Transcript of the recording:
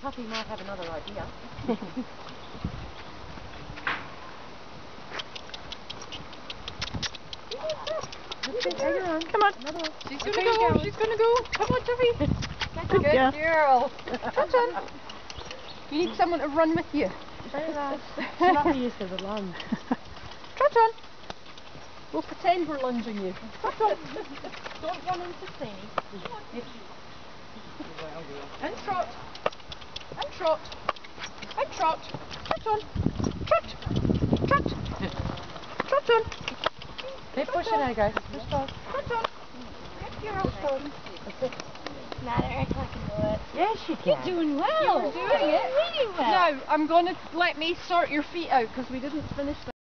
Tuffy might have another idea. Come on. She's gonna go. She's gonna go. Come on, Tuffy. Good girl. Trot on. You need someone to run with you. She's not used to the lunge. Trot on. We'll pretend we're lunging you. Trot on. Don't run into Steny. And trot. And trot. And trot. Trot on. Trot. Trot. Trot on. Keep pushing her, guys. Push on. Trot on. Good girl. Matter if I can do it. Yes, you can. You're doing well. You're doing it. Really well. Now, I'm going to let me sort your feet out because we didn't finish that.